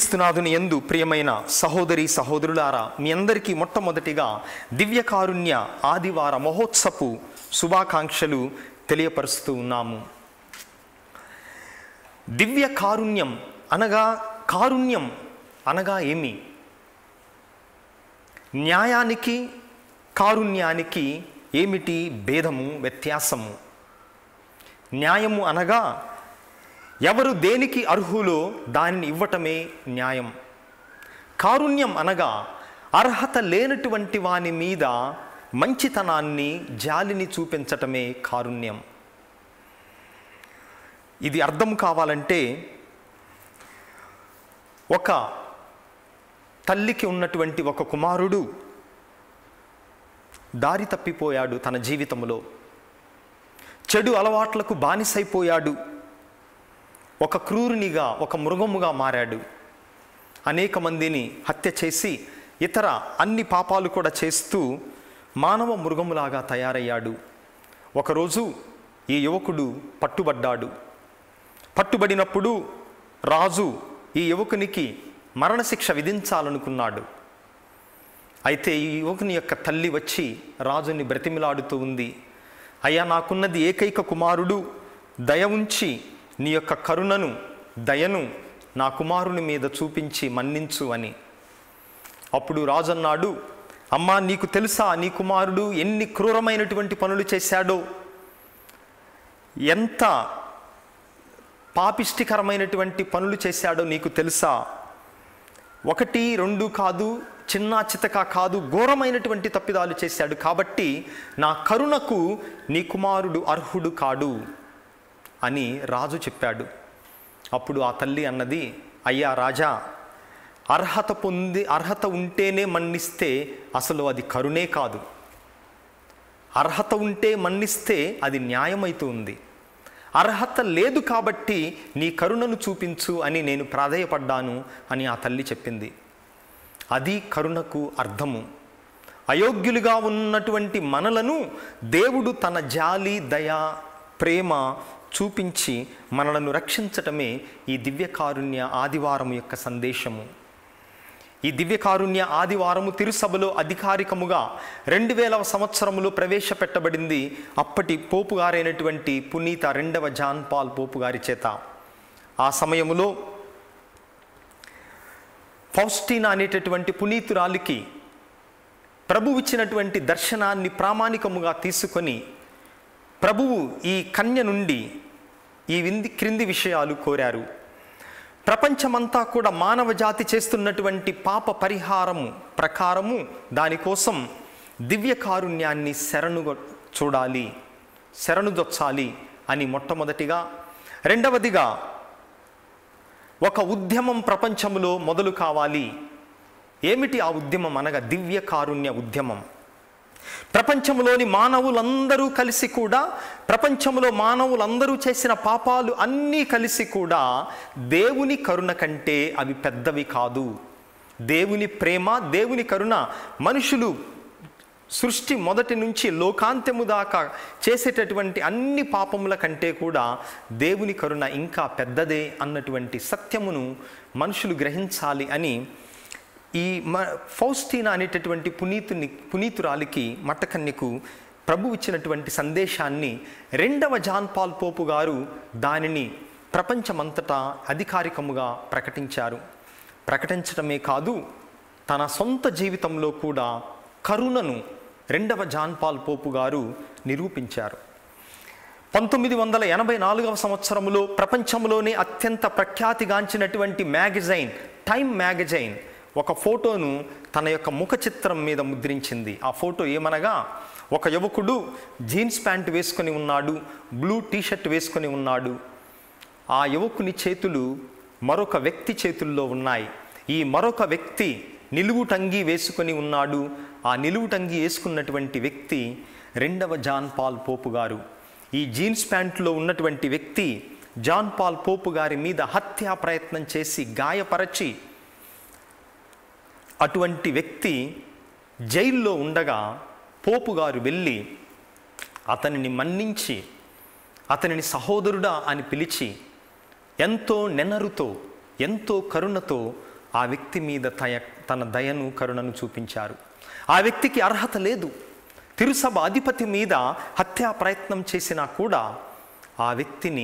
క్రీస్తునాథుని యందు ప్రియమైన సహోదరి సహోదరులారా, మీ అందరికీ మొట్టమొదటిగా దివ్యకారుణ్య ఆదివార మహోత్సపు శుభాకాంక్షలు తెలియపరుస్తూ ఉన్నాము. దివ్య కారుణ్యం అనగా ఏమి? న్యాయానికి కారుణ్యానికి ఏమిటి భేదము, వ్యత్యాసము? న్యాయము అనగా ఎవరు దేనికి అర్హులో దానిని ఇవ్వటమే న్యాయం. కారుణ్యం అనగా అర్హత లేనటువంటి వాని మీద మంచితనాన్ని, జాలిని చూపించటమే కారుణ్యం. ఇది అర్థం కావాలంటే ఒక తల్లికి ఉన్నటువంటి ఒక కుమారుడు దారి తప్పిపోయాడు. తన జీవితంలో చెడు అలవాట్లకు బానిసైపోయాడు. ఒక క్రూరునిగా, ఒక మృగముగా మారాడు. అనేక మందిని హత్య చేసి ఇతర అన్ని పాపాలు కూడా చేస్తూ మానవ మృగములాగా తయారయ్యాడు. ఒకరోజు ఈ యువకుడు పట్టుబడ్డాడు. పట్టుబడినప్పుడు రాజు ఈ యువకునికి మరణశిక్ష విధించాలనుకున్నాడు. అయితే ఈ యువకుని యొక్క తల్లి వచ్చి రాజుని బ్రతిమిలాడుతూ ఉంది. అయ్యా, నాకున్నది ఏకైక కుమారుడు, దయ ఉంచి నీ యొక్క కరుణను, దయను నా కుమారుని మీద చూపించి మన్నించు అని. అప్పుడు రాజు అన్నాడు, అమ్మా, నీకు తెలుసా నీ కుమారుడు ఎన్ని క్రూరమైనటువంటి పనులు చేశాడో, ఎంత పాపిష్టికరమైనటువంటి పనులు చేశాడో నీకు తెలుసా? 1, 2 కాదు, చిన్న చితక కాదు, ఘోరమైనటువంటి తప్పిదాలు చేశాడు. కాబట్టి నా కరుణకు నీ కుమారుడు అర్హుడు కాడు అని రాజు చెప్పాడు. అప్పుడు ఆ తల్లి అన్నది, అయ్యా రాజా, అర్హత ఉంటేనే మన్నిస్తే అసలు అది కరుణే కాదు. అర్హత ఉంటే మన్నిస్తే అది న్యాయమైతూ ఉంది. అర్హత లేదు కాబట్టి నీ కరుణను చూపించు అని నేను ప్రాధేయపడ్డాను అని ఆ తల్లి చెప్పింది. అది కరుణకు అర్థము. అయోగ్యులుగా ఉన్నటువంటి మనలను దేవుడు తన జాలి, దయ, ప్రేమ చూపించి మనలను రక్షించటమే ఈ దివ్యకారుణ్య ఆదివారం యొక్క సందేశము. ఈ దివ్యకారుణ్య ఆదివారము తిరుసభలో అధికారికముగా 2000వ సంవత్సరములో ప్రవేశపెట్టబడింది అప్పటి పోపు గారైనటువంటి పునీత 2వ జాన్ పాల్ పోపు గారి చేత. ఆ సమయములో ఫౌస్టీనా అనేటటువంటి పునీతురాలికి ప్రభువు ఇచ్చినటువంటి దర్శనాన్ని ప్రామాణికముగా తీసుకొని ప్రభువు ఈ కన్య నుండి ఈ క్రింది విషయాలు కోరారు. ప్రపంచమంతా కూడా మానవ జాతి చేస్తున్నటువంటి పాప పరిహారము ప్రకారము దానికోసం దివ్య కారుణ్యాన్ని శరణుదొచ్చాలి అని మొట్టమొదటిగా. రెండవదిగా, ఒక ఉద్యమం ప్రపంచంలో మొదలు కావాలి. ఏమిటి ఆ ఉద్యమం అనగా దివ్య కారుణ్య ఉద్యమం. ప్రపంచంలోని మానవులందరూ కలిసి కూడా, ప్రపంచంలో మానవులందరూ చేసిన పాపాలు అన్నీ కలిసి కూడా దేవుని కరుణ కంటే అవి పెద్దవి కాదు. దేవుని ప్రేమ, దేవుని కరుణ మనుషులు సృష్టి మొదటి నుంచి లోకాంత్యము దాకా చేసేటటువంటి అన్ని పాపముల కంటే కూడా దేవుని కరుణ ఇంకా పెద్దదే అన్నటువంటి సత్యమును మనుషులు గ్రహించాలి అని ఈ ఫౌస్టీనా అనేటటువంటి పునీతురాలికి, మట్టకన్యకు ప్రభు ఇచ్చినటువంటి సందేశాన్ని 2వ జాన్ పాల్ పోపు గారు దానిని ప్రపంచమంతటా అధికారికముగా ప్రకటించారు. ప్రకటించడమే కాదు, తన సొంత జీవితంలో కూడా కరుణను 2వ జాన్ పాల్ పోపు గారు నిరూపించారు. 1984వ సంవత్సరంలో ప్రపంచంలోనే అత్యంత ప్రఖ్యాతిగాంచినటువంటి మ్యాగజైన్ టైమ్ మ్యాగజైన్ ఒక ఫోటోను తన యొక్క ముఖ చిత్రం మీద ముద్రించింది. ఆ ఫోటో ఏమనగా, ఒక యువకుడు జీన్స్ ప్యాంట్ వేసుకొని ఉన్నాడు, బ్లూ టీషర్ట్ వేసుకొని ఉన్నాడు. ఆ యువకుని చేతులు మరొక వ్యక్తి చేతుల్లో ఉన్నాయి. ఈ మరొక వ్యక్తి నిలువుటంగి వేసుకొని ఉన్నాడు. ఆ నిలువుటంగి వేసుకున్నటువంటి వ్యక్తి 2వ జాన్ పాల్ పోపు గారు. ఈ జీన్స్ ప్యాంట్లో ఉన్నటువంటి వ్యక్తి జాన్ పాల్ పోపు గారి మీద హత్యా ప్రయత్నం చేసి గాయపరచి, అటువంటి వ్యక్తి జైల్లో ఉండగా పోపు గారు వెళ్ళి అతనిని మన్నించి, అతనిని సహోదరుడా అని పిలిచి ఎంతో నెనరుతో, ఎంతో కరుణతో ఆ వ్యక్తి మీద తన దయను కరుణను చూపించారు. ఆ వ్యక్తికి అర్హత లేదు. తిరుసభ అధిపతి మీద హత్యా ప్రయత్నం చేసినా కూడా ఆ వ్యక్తిని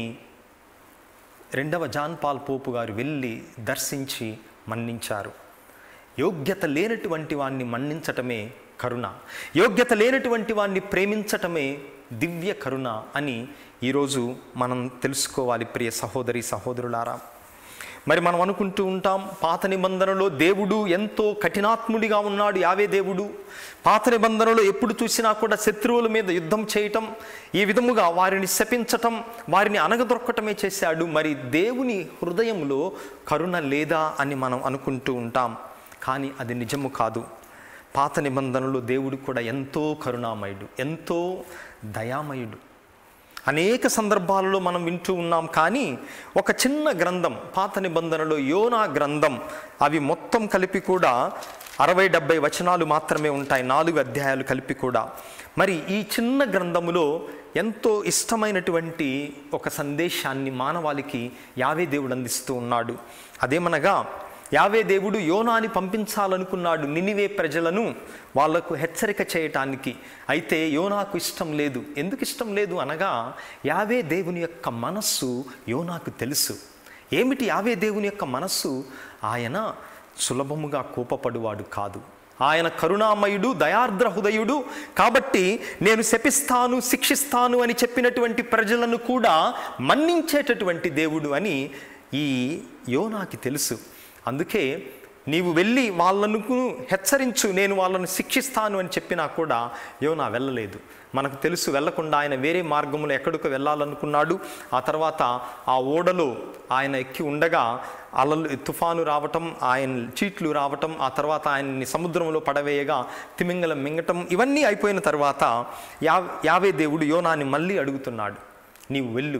2వ జాన్ పాల్ పోపు గారు వెళ్ళి దర్శించి మన్నించారు. యోగ్యత లేనటువంటి వాణ్ణి మన్నించటమే కరుణ, యోగ్యత లేనటువంటి వాణ్ణి ప్రేమించటమే దివ్య కరుణ అని ఈరోజు మనం తెలుసుకోవాలి. ప్రియ సహోదరి సహోదరులారా, మరి మనం అనుకుంటూ ఉంటాం, పాత నిబంధనలో దేవుడు ఎంతో కఠినాత్ముడిగా ఉన్నాడు. యావే దేవుడు పాత నిబంధనలో ఎప్పుడు చూసినా కూడా శత్రువుల మీద యుద్ధం చేయటం, ఈ విధముగా వారిని శపించటం, వారిని అనగదొక్కటమే చేశాడు. మరి దేవుని హృదయంలో కరుణ లేదా అని మనం అనుకుంటూ ఉంటాం. కానీ అది నిజము కాదు. పాత నిబంధనలో దేవుడు కూడా ఎంతో కరుణామయుడు, ఎంతో దయామయుడు. అనేక సందర్భాలలో మనం వింటూ ఉన్నాం. కానీ ఒక చిన్న గ్రంథం పాత నిబంధనలో యోనా గ్రంథం, అవి మొత్తం కలిపి కూడా 60-70 వచనాలు మాత్రమే ఉంటాయి, 4 అధ్యాయాలు కలిపి కూడా. మరి ఈ చిన్న గ్రంథములో ఎంతో ఇష్టమైనటువంటి ఒక సందేశాన్ని మానవాళికి యావే దేవుడు అందిస్తూ ఉన్నాడు. అదేమనగా, యావే దేవుడు యోనాని పంపించాలనుకున్నాడు నినివే ప్రజలను వాళ్లకు హెచ్చరిక చేయటానికి. అయితే యోనాకు ఇష్టం లేదు. ఎందుకు ఇష్టం లేదు అనగా, యావే దేవుని యొక్క మనస్సు యోనాకు తెలుసు. ఏమిటి యావే దేవుని యొక్క మనస్సు? ఆయన సులభముగా కోపపడువాడు కాదు. ఆయన కరుణామయుడు, దయార్ద్ర హృదయుడు. కాబట్టి నేను శపిస్తాను, శిక్షిస్తాను అని చెప్పినటువంటి ప్రజలను కూడా మన్నించేటటువంటి దేవుడు అని ఈ యోనాకి తెలుసు. అందుకే నీవు వెళ్ళి వాళ్ళను హెచ్చరించు, నేను వాళ్ళను శిక్షిస్తాను అని చెప్పినా కూడా యోనా వెళ్ళలేదు. మనకు తెలుసు, వెళ్ళకుండా ఆయన వేరే మార్గంలో ఎక్కడికో వెళ్ళాలనుకున్నాడు. ఆ తర్వాత ఆ ఓడలో ఆయన ఎక్కి ఉండగా అలలు, తుఫాను రావటం, ఆయన చీట్లు రావటం, ఆ తర్వాత ఆయన్ని సముద్రంలో పడవేయగా తిమింగలం మింగటం, ఇవన్నీ అయిపోయిన తర్వాత యావే దేవుడు యోనాని మళ్ళీ అడుగుతున్నాడు, నీవు వెళ్ళు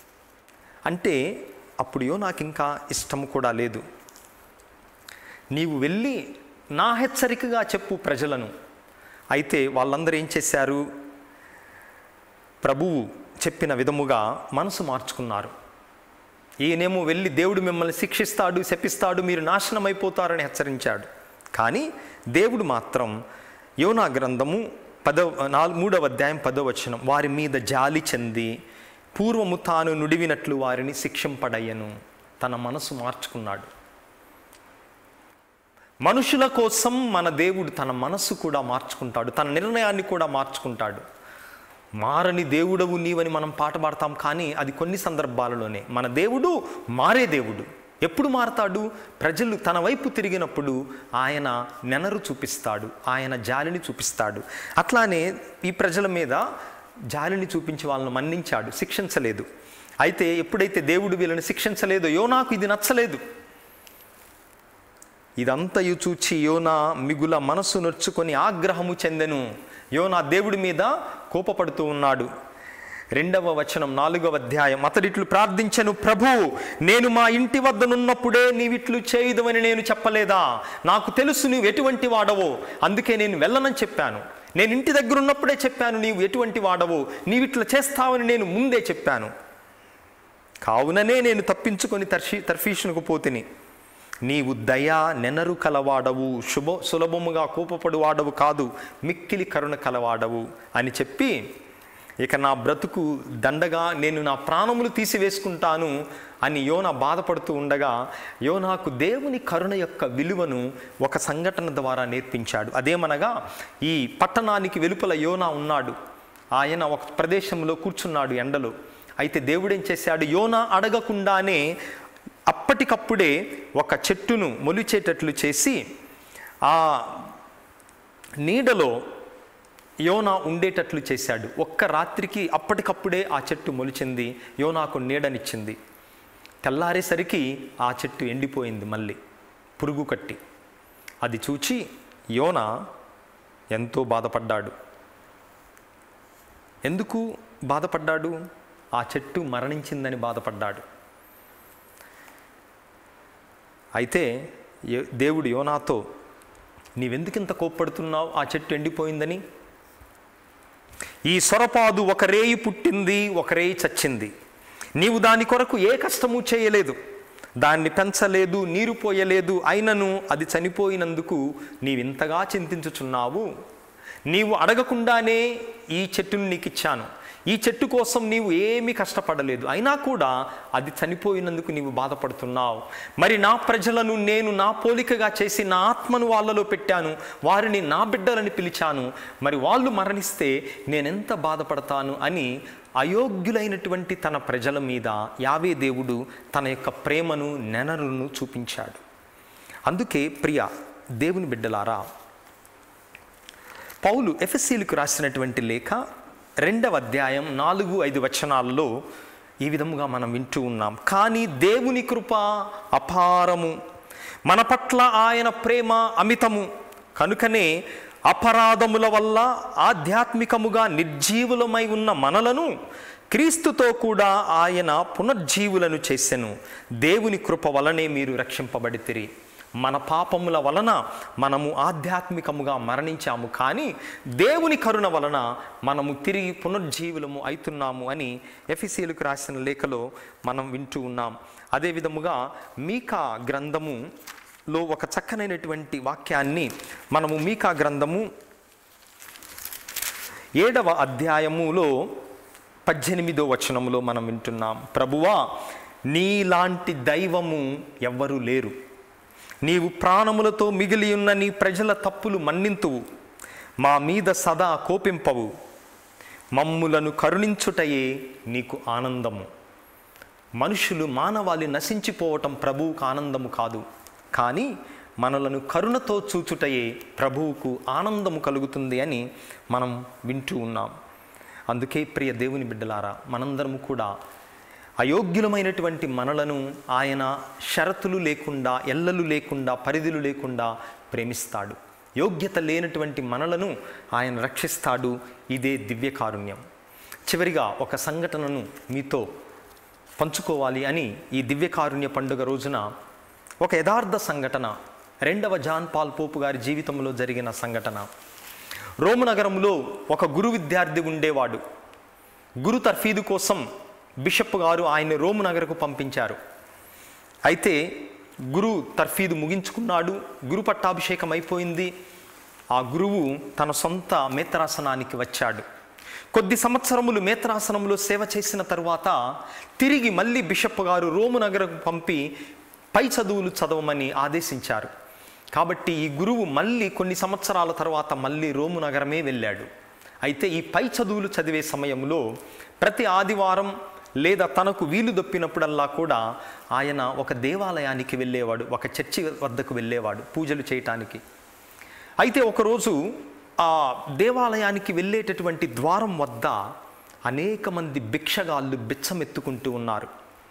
అంటే. అప్పుడు యోనాకి ఇంకా ఇష్టం కూడా లేదు. నీవు వెళ్ళి నా హెచ్చరికగా చెప్పు ప్రజలను. అయితే వాళ్ళందరూ ఏం చేశారు? ప్రభువు చెప్పిన విధముగా మనసు మార్చుకున్నారు. ఈయనేమో వెళ్ళి దేవుడు మిమ్మల్ని శిక్షిస్తాడు, శపిస్తాడు, మీరు నాశనం అయిపోతారని హెచ్చరించాడు. కానీ దేవుడు మాత్రం యోనా గ్రంథము 3వ అధ్యాయం 10వ వచనం, వారి మీద జాలి చెంది పూర్వము తాను నుడివినట్లు వారిని శిక్షింపడయ్యను. తన మనసు మార్చుకున్నాడు. మనుషుల కోసం మన దేవుడు తన మనస్సు కూడా మార్చుకుంటాడు, తన నిర్ణయాన్ని కూడా మార్చుకుంటాడు. మారని దేవుడవు నీవని మనం పాట పాడతాం, కానీ అది కొన్ని సందర్భాలలోనే. మన దేవుడు మారే దేవుడు. ఎప్పుడు మారతాడు? ప్రజలు తన వైపు తిరిగినప్పుడు ఆయన నెనరు చూపిస్తాడు, ఆయన జాలిని చూపిస్తాడు. అట్లానే ఈ ప్రజల మీద జాలిని చూపించి వాళ్ళను మన్నించాడు, శిక్షించలేదు. అయితే ఎప్పుడైతే దేవుడు వీళ్ళని శిక్షించలేదో యోనాకు ఇది నచ్చలేదు. ఇదంతయు చూచి యోనా మిగుల మనసు నొచ్చుకొని ఆగ్రహము చెందెను. యోనా దేవుడి మీద కోపపడుతూ ఉన్నాడు. 2వ వచనం 4వ అధ్యాయం, అతడిట్లు ప్రార్థించెను, ప్రభు నేను మా ఇంటి వద్దనున్నప్పుడే నీవిట్లు చేయుదవని నేను చెప్పలేదా? నాకు తెలుసు నీవు ఎటువంటి వాడవో, అందుకే నేను వెళ్ళనని చెప్పాను. నేను ఇంటి దగ్గర ఉన్నప్పుడే చెప్పాను నీవు ఎటువంటి వాడవో, నీవిట్లా చేస్తావని నేను ముందే చెప్పాను. కావుననే నేను తప్పించుకొని తర్ఫీషునకు పోతిని. నీవు దయా నెనరు కలవాడవు, సులభముగా కోపపడు వాడవు కాదు, మిక్కిలి కరుణ కలవాడవు అని చెప్పి, ఇక నా బ్రతుకు దండగా నేను నా ప్రాణములు తీసివేసుకుంటాను అని యోనా బాధపడుతూ ఉండగా, యోనాకు దేవుని కరుణ యొక్క విలువను ఒక సంఘటన ద్వారా నేర్పించాడు. అదేమనగా, ఈ పట్టణానికి వెలుపల యోనా ఉన్నాడు. ఆయన ఒక ప్రదేశంలో కూర్చున్నాడు ఎండలో. అయితే దేవుడు ఏం చేశాడు? యోనా అడగకుండానే అప్పటికప్పుడే ఒక చెట్టును మొలిచేటట్లు చేసి ఆ నీడలో యోనా ఉండేటట్లు చేశాడు. ఒక్క రాత్రికి అప్పటికప్పుడే ఆ చెట్టు మొలిచింది, యోనాకు నీడనిచ్చింది. తెల్లారేసరికి ఆ చెట్టు ఎండిపోయింది, మళ్ళీ పురుగు కట్టి. అది చూచి యోనా ఎంతో బాధపడ్డాడు. ఎందుకు బాధపడ్డాడు? ఆ చెట్టు మరణించిందని బాధపడ్డాడు. అయితే దేవుడు యోనాతో, నీవెందుకింత కోప్పడుతున్నావు ఆ చెట్టు ఎండిపోయిందని? ఈ సొరపాదు ఒక రేయి పుట్టింది, ఒక రేయి చచ్చింది. నీవు దాని కొరకు ఏ కష్టము చేయలేదు. దాన్ని పెంచలేదు, నీరు పోయలేదు, అయినను అది చనిపోయినందుకు నీవింతగా చింతించుచున్నావు. నీవు అడగకుండానే ఈ చెట్టును నీకు ఇచ్చాను. ఈ చెట్టు కోసం నీవు ఏమీ కష్టపడలేదు, అయినా కూడా అది చనిపోయినందుకు నీవు బాధపడుతున్నావు. మరి నా ప్రజలను నేను నా పోలికగా చేసి నా ఆత్మను వాళ్ళలో పెట్టాను, వారిని నా బిడ్డలని పిలిచాను. మరి వాళ్ళు మరణిస్తే నేనెంత బాధపడతాను అని అయోగ్యులైనటువంటి తన ప్రజల మీద యావే దేవుడు తన యొక్క ప్రేమను, నెనరును చూపించాడు. అందుకే ప్రియ దేవుని బిడ్డలారా, పౌలు ఎఫెసీయులకు రాసినటువంటి లేఖ 2వ అధ్యాయం 4-5 వచనాల్లో ఈ విధముగా మనం వింటూ ఉన్నాం. కానీ దేవుని కృప అపారము, మన పట్ల ఆయన ప్రేమ అమితము, కనుకనే అపరాధముల వల్ల ఆధ్యాత్మికముగా నిర్జీవులమై ఉన్న మనలను క్రీస్తుతో కూడా ఆయన పునర్జీవులను చేసెను. దేవుని కృప వలనే మీరు రక్షింపబడితిరి. మన పాపముల వలన మనము ఆధ్యాత్మికముగా మరణించాము, కానీ దేవుని కరుణ వలన మనము తిరిగి పునర్జీవులము అవుతున్నాము అని ఎఫెసీయులకు రాసిన లేఖలో మనం వింటూ ఉన్నాం. అదేవిధముగా మీకా గ్రంథములో ఒక చక్కనైనటువంటి వాక్యాన్ని మనము మీకా గ్రంథము 7వ అధ్యాయములో 18వ వచనములో మనం వింటున్నాం. ప్రభువా, నీలాంటి దైవము ఎవ్వరూ లేరు. నీవు ప్రాణములతో మిగిలి ఉన్న నీ ప్రజల తప్పులు మన్నింతువు, మా మీద సదా కోపింపవు. మమ్ములను కరుణించుటయే నీకు ఆనందము. మనుషులు, మానవాళి నశించిపోవటం ప్రభువుకు ఆనందము కాదు, కానీ మనలను కరుణతో చూచుటయే ప్రభువుకు ఆనందము కలుగుతుంది అని మనం వింటూ ఉన్నాం. అందుకే ప్రియ దేవుని బిడ్డలారా, మనందరము కూడా అయోగ్యులమైనటువంటి మనలను ఆయన షరతులు లేకుండా, ఎల్లలు లేకుండా, పరిధులు లేకుండా ప్రేమిస్తాడు. యోగ్యత లేనటువంటి మనలను ఆయన రక్షిస్తాడు. ఇదే దివ్య కారుణ్యం. చివరిగా ఒక సంఘటనను మీతో పంచుకోవాలి అని ఈ దివ్య కారుణ్య పండుగ రోజున ఒక యథార్థ సంఘటన, 2వ జాన్ పాల్ పోపు గారి జీవితంలో జరిగిన సంఘటన. రోము నగరంలో ఒక గురు విద్యార్థి ఉండేవాడు. గురు తర్ఫీదు కోసం బిషప్ గారు ఆయన రోము నగరకు పంపించారు. అయితే గురు తర్ఫీదు ముగించుకున్నాడు, గురు పట్టాభిషేకం అయిపోయింది. ఆ గురువు తన సొంత మేత్రాసనానికి వచ్చాడు. కొద్ది సంవత్సరములు మేత్రాసనంలో సేవ చేసిన తరువాత తిరిగి మళ్ళీ బిషప్ గారు రోము నగరకు పంపి పై చదువులు చదవమని ఆదేశించారు. కాబట్టి ఈ గురువు మళ్ళీ కొన్ని సంవత్సరాల తర్వాత మళ్ళీ రోము నగరమే వెళ్ళాడు. అయితే ఈ పై చదువులు చదివే సమయంలో ప్రతి ఆదివారం లేదా తనకు వీలు దొప్పినప్పుడల్లా కూడా ఆయన ఒక దేవాలయానికి వెళ్ళేవాడు, ఒక చర్చి వద్దకు వెళ్ళేవాడు పూజలు చేయటానికి. అయితే ఒకరోజు ఆ దేవాలయానికి వెళ్ళేటటువంటి ద్వారం వద్ద అనేక మంది భిక్షగాళ్ళు బిచ్చమెత్తుకుంటూ ఉన్నారు.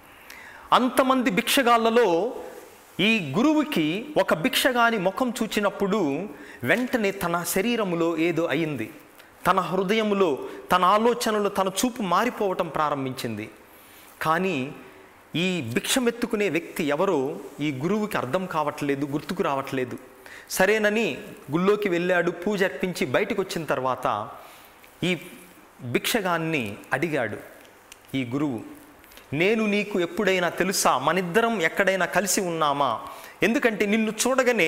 అంతమంది భిక్షగాళ్ళలో ఈ గురువుకి ఒక భిక్షగాని ముఖం చూచినప్పుడు వెంటనే తన శరీరములో ఏదో అయింది. తన హృదయములో, తన ఆలోచనలో తన చూపు మారిపోవటం ప్రారంభించింది. కానీ ఈ భిక్షమెత్తుకునే వ్యక్తి ఎవరో ఈ గురువుకి అర్థం కావట్లేదు, గుర్తుకు రావట్లేదు. సరేనని గుళ్ళోకి వెళ్ళాడు, పూజ అర్పించి బయటకు వచ్చిన తర్వాత ఈ భిక్షగాన్ని అడిగాడు ఈ గురువు, నేను నీకు ఎప్పుడైనా తెలుసా? మనిద్దరం ఎక్కడైనా కలిసి ఉన్నామా? ఎందుకంటే నిన్ను చూడగానే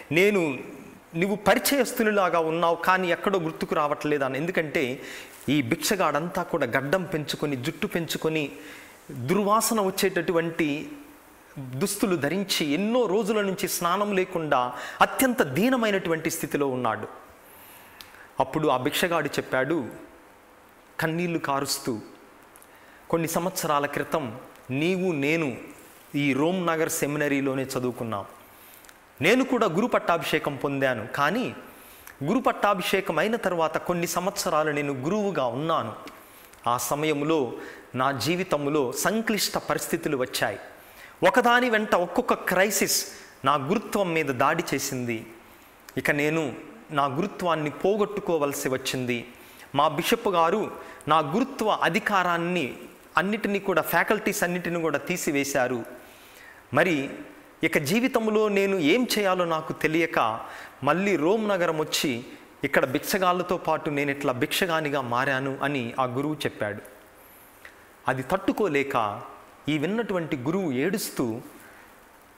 నువ్వు పరిచయస్తునిలాగా ఉన్నావు, కానీ ఎక్కడో గుర్తుకు రావట్లేదని. ఎందుకంటే ఈ భిక్షగాడంతా కూడా గడ్డం పెంచుకొని, జుట్టు పెంచుకొని, దుర్వాసన వచ్చేటటువంటి దుస్తులు ధరించి ఎన్నో రోజుల నుంచి స్నానం లేకుండా అత్యంత దీనమైనటువంటి స్థితిలో ఉన్నాడు. అప్పుడు ఆ భిక్షగాడు చెప్పాడు కన్నీళ్లు కారుస్తూ, కొన్ని సంవత్సరాల క్రితం నీవు నేను ఈ రోమ్ నగర్ సెమినరీలోనే చదువుకున్నాం. నేను కూడా గురు పట్టాభిషేకం పొందాను, కానీ గురు పట్టాభిషేకం అయిన తర్వాత కొన్ని సంవత్సరాలు నేను గురువుగా ఉన్నాను. ఆ సమయంలో నా జీవితంలో సంక్లిష్ట పరిస్థితులు వచ్చాయి. ఒకదాని వెంట ఒక్కొక్క క్రైసిస్ నా గురుత్వం మీద దాడి చేసింది. ఇక నేను నా గురుత్వాన్ని పోగొట్టుకోవలసి వచ్చింది. మా బిషప్ గారు నా గురుత్వ అధికారాన్ని అన్నిటినీ కూడా, ఫ్యాకల్టీస్ అన్నిటిని కూడా తీసివేశారు. మరి ఇక జీవితంలో నేను ఏం చేయాలో నాకు తెలియక మళ్ళీ రోమ్ నగరం వచ్చి ఇక్కడ భిక్షగాళ్ళతో పాటు నేను ఇట్లా భిక్షగానిగా మారాను అని ఆ గురువు చెప్పాడు. అది తట్టుకోలేక ఈ విన్నటువంటి గురువు ఏడుస్తూ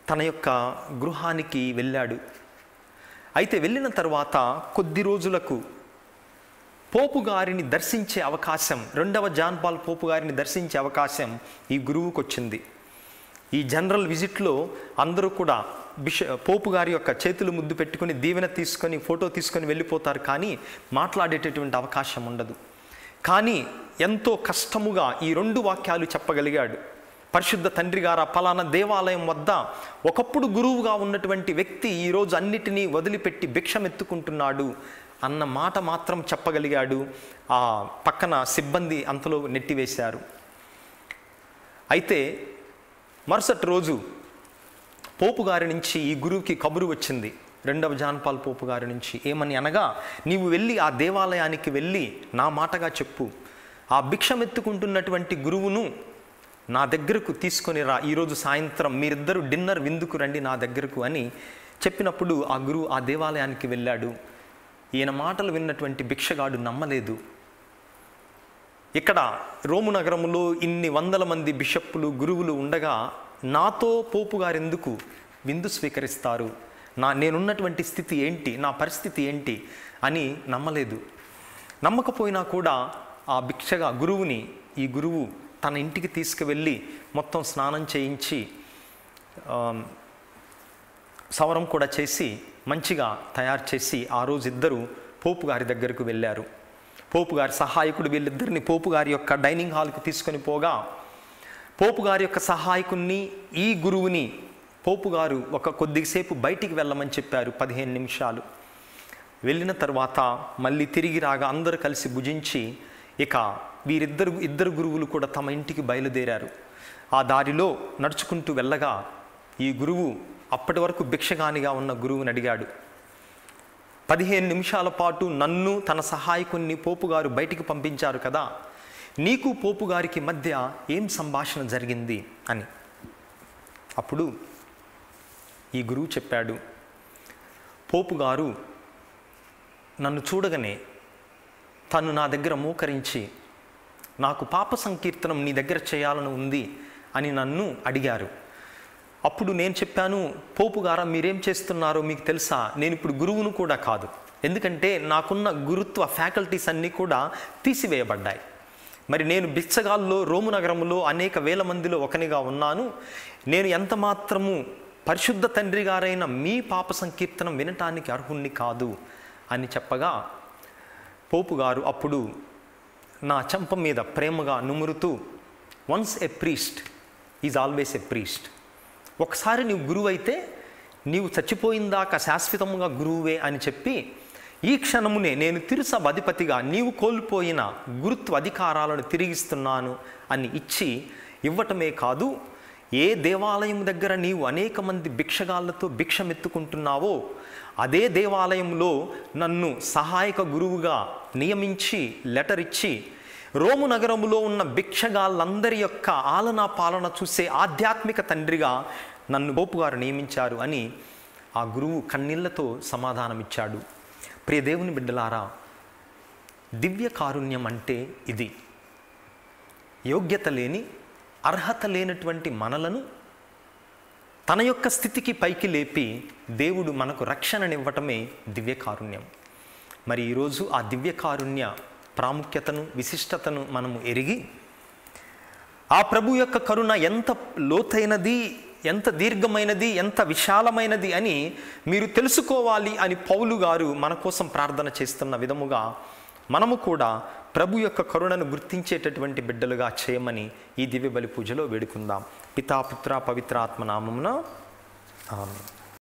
తన యొక్క గృహానికి వెళ్ళాడు. అయితే వెళ్ళిన తర్వాత కొద్ది రోజులకు పోపు గారిని దర్శించే అవకాశం, 2వ జాన్ పాల్ పోపు గారిని దర్శించే అవకాశం ఈ గురువుకు వచ్చింది. ఈ జనరల్ విజిట్లో అందరూ కూడా పోపు గారి యొక్క చేతులు ముద్దు పెట్టుకొని దీవెన తీసుకొని ఫోటో తీసుకొని వెళ్ళిపోతారు, కానీ మాట్లాడేటటువంటి అవకాశం ఉండదు. కానీ ఎంతో కష్టముగా ఈ 2 వాక్యాలు చెప్పగలిగాడు. పరిశుద్ధ తండ్రి గారు, పలానా దేవాలయం వద్ద ఒకప్పుడు గురువుగా ఉన్నటువంటి వ్యక్తి ఈరోజు అన్నిటినీ వదిలిపెట్టి భిక్షమెత్తుకుంటున్నాడు అన్న మాట మాత్రం చెప్పగలిగాడు. ఆ పక్కన సిబ్బంది అంతలో నెట్టివేశారు. అయితే మరుసటి రోజు పోపు గారి నుంచి ఈ గురువుకి కబురు వచ్చింది, 2వ జాన్ పాల్ పోపు గారి నుంచి. ఏమని అనగా, నీవు వెళ్ళి ఆ దేవాలయానికి వెళ్ళి నా మాటగా చెప్పు, ఆ భిక్షమెత్తుకుంటున్నటువంటి గురువును నా దగ్గరకు తీసుకొని రా, ఈరోజు సాయంత్రం మీరిద్దరూ డిన్నర్ విందుకు రండి నా దగ్గరకు అని చెప్పినప్పుడు ఆ గురువు ఆ దేవాలయానికి వెళ్ళాడు. ఈయన మాటలు విన్నటువంటి భిక్షగాడు నమ్మలేదు. ఇక్కడ రోము నగరంలో ఇన్ని వందల మంది బిషప్పులు గురువులు ఉండగా నాతో పోపు గారు ఎందుకు విందు స్వీకరిస్తారు, నేనున్నటువంటి స్థితి ఏంటి, నా పరిస్థితి ఏంటి అని నమ్మలేదు. నమ్మకపోయినా కూడా ఆ గురువుని ఈ గురువు తన ఇంటికి తీసుకువెళ్ళి మొత్తం స్నానం చేయించి సవరం కూడా చేసి మంచిగా తయారు చేసి ఆ రోజు ఇద్దరు పోపు గారి దగ్గరకు వెళ్ళారు. పోపు గారి సహాయకుడు వీళ్ళిద్దరిని పోపు గారి యొక్క డైనింగ్ హాల్కి తీసుకొని పోగా పోపు గారి యొక్క సహాయకుడిని ఈ గురువుని పోపు గారు ఒక కొద్దిసేపు బయటికి వెళ్ళమని చెప్పారు, 15 నిమిషాలు. వెళ్ళిన తర్వాత మళ్ళీ తిరిగి రాగా అందరూ కలిసి భుజించి ఇక ఇద్దరు గురువులు కూడా తమ ఇంటికి బయలుదేరారు. ఆ దారిలో నడుచుకుంటూ వెళ్ళగా ఈ గురువు అప్పటి వరకు భిక్షగానిగా ఉన్న గురువుని అడిగాడు, 15 నిమిషాల పాటు నన్ను తన సహాయకుణ్ణి పోపుగారు బయటికి పంపించారు కదా, నీకు పోపుగారికి మధ్య ఏం సంభాషణ జరిగింది అని. అప్పుడు ఈ గురువు చెప్పాడు, పోపుగారు నన్ను చూడగానే తను నా దగ్గర మోకరించి నాకు పాప సంకీర్తనం నీ దగ్గర చేయాలని ఉంది అని నన్ను అడిగారు. అప్పుడు నేను చెప్పాను, పోపుగారా మీరేం చేస్తున్నారో మీకు తెలుసా, నేను ఇప్పుడు గురువును కూడా కాదు, ఎందుకంటే నాకున్న గురుత్వ ఫ్యాకల్టీస్ అన్నీ కూడా తీసివేయబడ్డాయి. మరి నేను బిచ్చగాల్లో రోము నగరంలో అనేక వేల మందిలో ఒకనిగా ఉన్నాను, నేను ఎంత మాత్రము పరిశుద్ధ తండ్రి గారైన మీ పాప సంకీర్తనం వినటానికి అర్హుణ్ణి కాదు అని చెప్పగా పోపుగారు అప్పుడు నా చెంప మీద ప్రేమగా నుమురుతూ, once a priest is always a priest, ఒకసారి నీవు గురువు అయితే నీవు చచ్చిపోయిందాక శాశ్వతముగా గురువువే అని చెప్పి ఈ క్షణమునే నేను తిరుసభ అధిపతిగా నీవు కోల్పోయిన గురుత్వ అధికారాలను తిరిగిస్తున్నాను అని ఇవ్వటమే కాదు, ఏ దేవాలయం దగ్గర నీవు అనేక మంది భిక్షగాళ్లతో భిక్షమెత్తుకుంటున్నావో అదే దేవాలయంలో నన్ను సహాయక గురువుగా నియమించి లెటర్ ఇచ్చి రోము నగరములో ఉన్న భిక్షగాళ్ళందరి యొక్క ఆలనా పాలన చూసే ఆధ్యాత్మిక తండ్రిగా నన్ను పోపుగారు నియమించారు అని ఆ గురువు కన్నీళ్లతో సమాధానమిచ్చాడు. ప్రియ దేవుని బిడ్డలారా, దివ్య కారుణ్యం అంటే ఇది. యోగ్యత లేని అర్హత లేనటువంటి మనలను తన యొక్క స్థితికి పైకి లేపి దేవుడు మనకు రక్షణనివ్వటమే దివ్య కారుణ్యం. మరి ఈరోజు ఆ దివ్య కారుణ్య ప్రాముఖ్యతను విశిష్టతను మనము ఎరిగి ఆ ప్రభు యొక్క కరుణ ఎంత లోతైనది, ఎంత దీర్ఘమైనది, ఎంత విశాలమైనది అని మీరు తెలుసుకోవాలి అని పౌలు గారు మన కోసం ప్రార్థన చేస్తున్న విధముగా మనము కూడా ప్రభు యొక్క కరుణను గుర్తించేటటువంటి బిడ్డలుగా చేయమని ఈ దివ్య బలి పూజలో వేడుకుందాం. పితా పుత్ర పవిత్ర ఆత్మ నామమున ఆమేన్.